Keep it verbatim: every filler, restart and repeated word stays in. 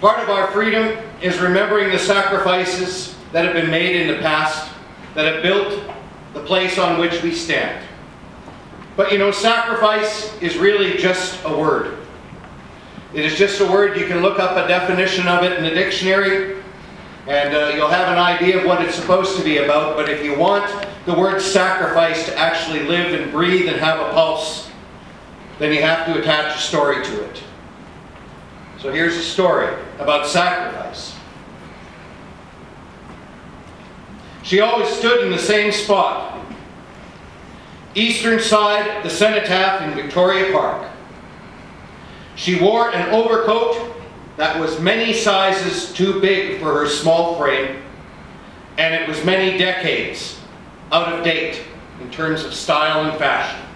Part of our freedom is remembering the sacrifices that have been made in the past, that have built the place on which we stand. But you know, sacrifice is really just a word. It is just a word. You can look up a definition of it in the dictionary, and uh, you'll have an idea of what it's supposed to be about. But if you want the word sacrifice to actually live and breathe and have a pulse, then you have to attach a story to it. So here's a story about sacrifice. She always stood in the same spot, eastern side the cenotaph in Victoria Park. She wore an overcoat that was many sizes too big for her small frame, and it was many decades out of date in terms of style and fashion.